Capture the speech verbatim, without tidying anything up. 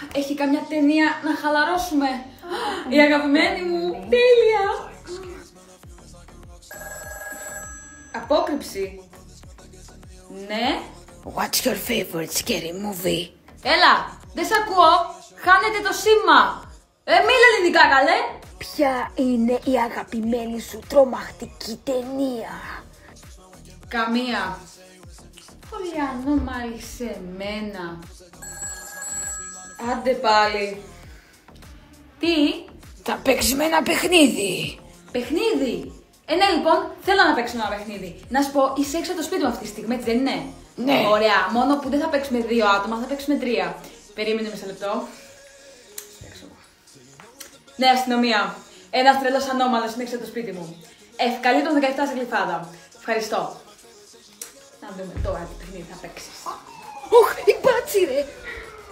έχει καμιά ταινία να χαλαρώσουμε. Η αγαπημένη μου, τέλεια. Απόκρυψη. Ναι. What's your favorite scary movie? Έλα, δεν σ' ακούω. Χάνετε το σήμα. Ε, μίλα ελληνικά καλέ. Ποια είναι η αγαπημένη σου τρομακτική ταινία? Καμία. Πολύ ανώμαλη σε μένα. Άντε πάλι. Τι? Θα παίξουμε ένα παιχνίδι. Παιχνίδι. Ε, ναι, λοιπόν, θέλω να παίξουμε ένα παιχνίδι. Να σου πω, είσαι έξω από το σπίτι μου αυτή τη στιγμή, έτσι δεν είναι? Ναι. Ωραία, μόνο που δεν θα παίξουμε δύο άτομα, θα παίξουμε τρία. Περίμενε μισό λεπτό. Ναι, αστυνομία. Ένας τρελός ανώμαλος είναι έξω από το σπίτι μου. Ευκαλεί τον δεκαεπτά σε γλυφάδα. Ευχαριστώ. Να δούμε τώρα τι παιχνίδι θα παίξεις. Ωχ, η μπάτση ρε.